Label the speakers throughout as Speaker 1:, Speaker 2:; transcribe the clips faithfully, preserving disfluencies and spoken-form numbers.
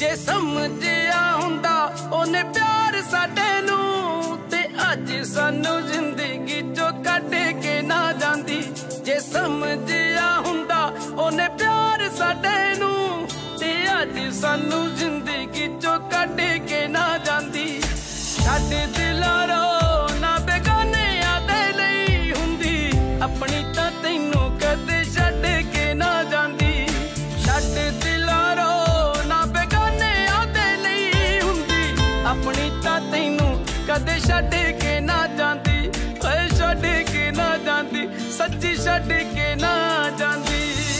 Speaker 1: जे समझिया हुंदा ओने प्यार साडे नूं ते अज सानू जिंदगी चो कट के ना जांदी। जे समझिया हुंदा ओने प्यार साडे नूं ते अज सानू जिंदगी चो कट के ना जांदी। छड्ड दिला रो ना बेगाने आदे लई हुंदी अपनी तां तैनू कदे छड्ड के ना जांदी। छड्ड दिला रो ना बेगाने आदे लई हुंदी अपनी तां तैनू कदे छड्ड के ना जांदी। ओए छड्ड के ना जांदी सच्ची छड्ड के ना जांदी।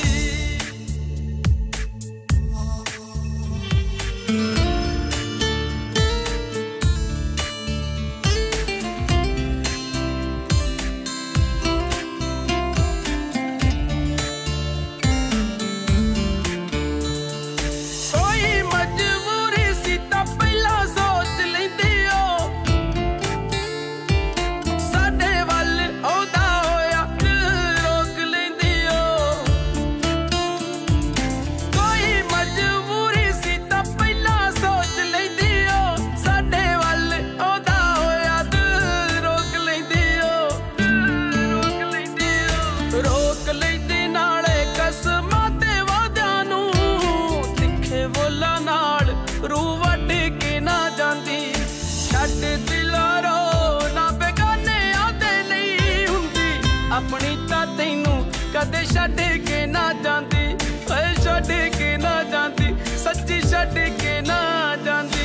Speaker 1: अपनी तां तैनू कदे छड्ड के ना जांदी। ओए छड्ड के ना जांदी सच्ची छड्ड के ना जांदी।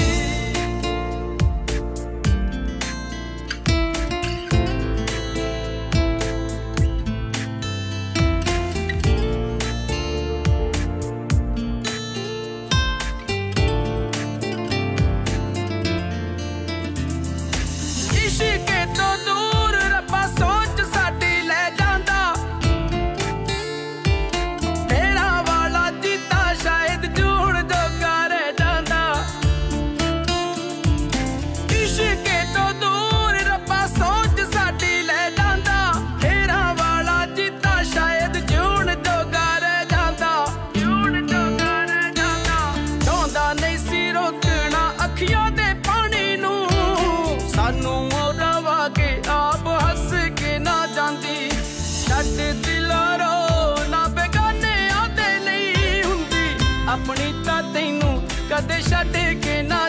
Speaker 1: इश्क तो दूर रब्बा सोच अपनी तां तैनू कदे छड्ड के ना